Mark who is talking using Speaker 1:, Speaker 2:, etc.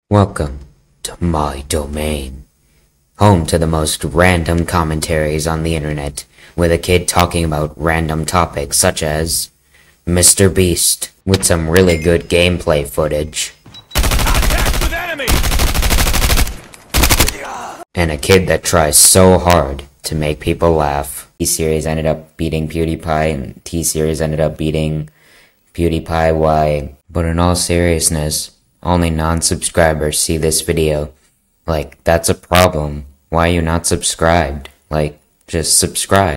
Speaker 1: Welcome to my domain, home to the most random commentaries on the internet, with a kid talking about random topics such as Mr. Beast, with some really good gameplay footage, and a kid that tries so hard to make people laugh. T-Series ended up beating PewDiePie, and T-Series ended up beating PewDiePie. Why? But in all seriousness, only non-subscribers see this video. Like, that's a problem. Why are you not subscribed? Like, just subscribe.